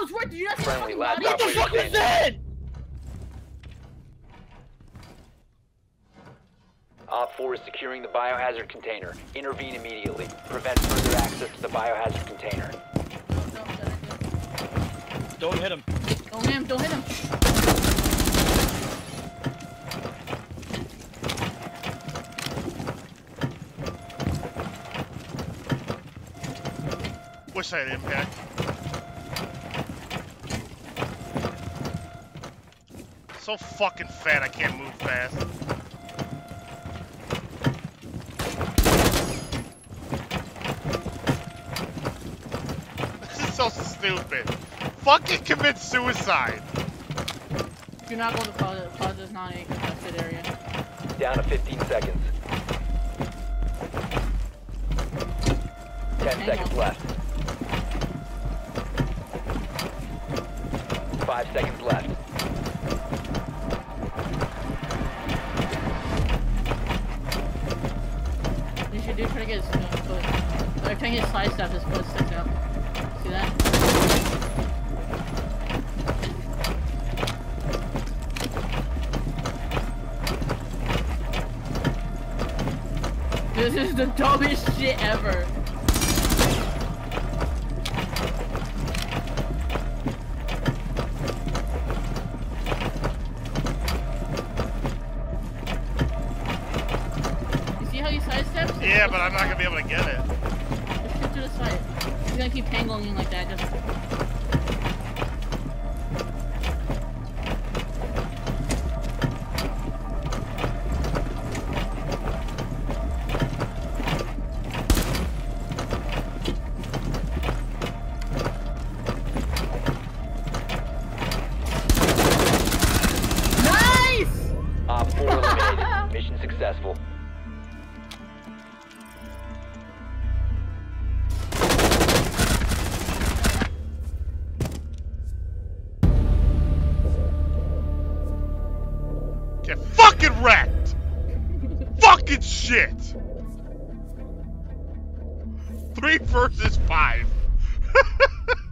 was right. Did you not see Friendly, the last body? operator What the fuck was standing. that? Op 4 is securing the biohazard container. Intervene immediately. Prevent further access to the biohazard container. Don't hit him. Don't hit him. Don't hit him. Which side impact? So fucking fat I can't move fast. This is so stupid. Fucking commit suicide. Do not go to closet. Closet is not a contested area. Down to 15 seconds. 10 seconds left. 5 seconds left. You should do try to get his foot. Like, trying to get his side step, his foot sticks out. See that? This is the dumbest shit ever. You see how he sidesteps? Yeah, but I'm not gonna be able to get it. Just shoot to the side. He's gonna keep tangling you like that. Just. Nice! Op 4 eliminated. Mission successful. Get fucking wrecked! Fucking shit! 3 versus 5.